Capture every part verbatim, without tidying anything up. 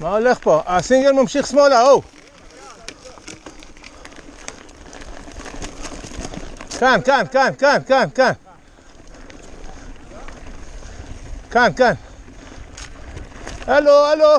מה הולך פה? הסינגל ממשיך שמאלה, או! כאן, כאן, כאן, כאן, כאן, כאן. כאן, כאן. הלו, הלו.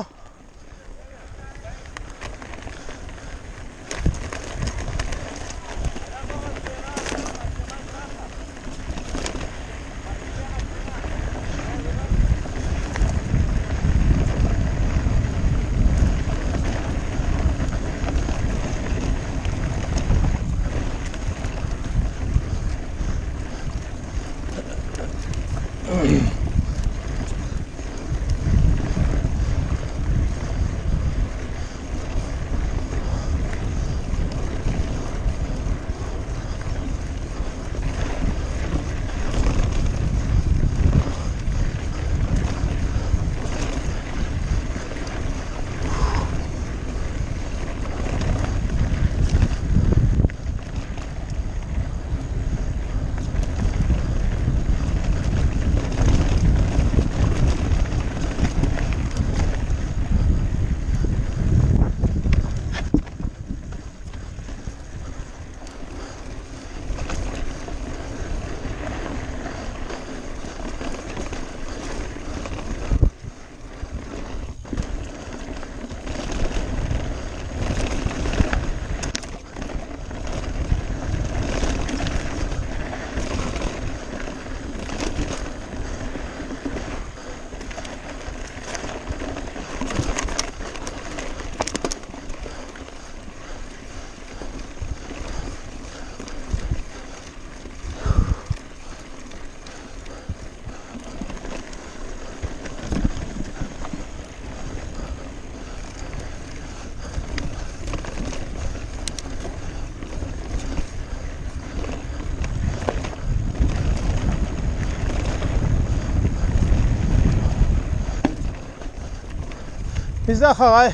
מי זה אחריי?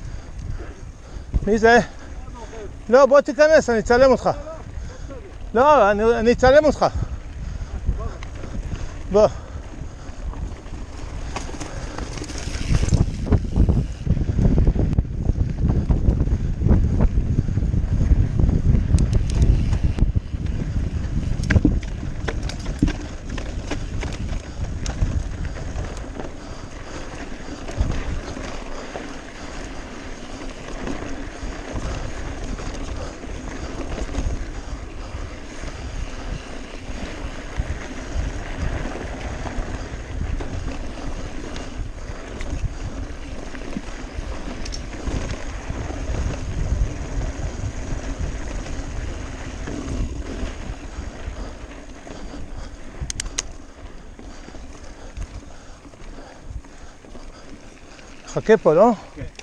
מי זה? לא, בוא תיכנס, אני אצלם אותך. לא, אני, אני אצלם אותך. בוא. חכה פה, לא? כן.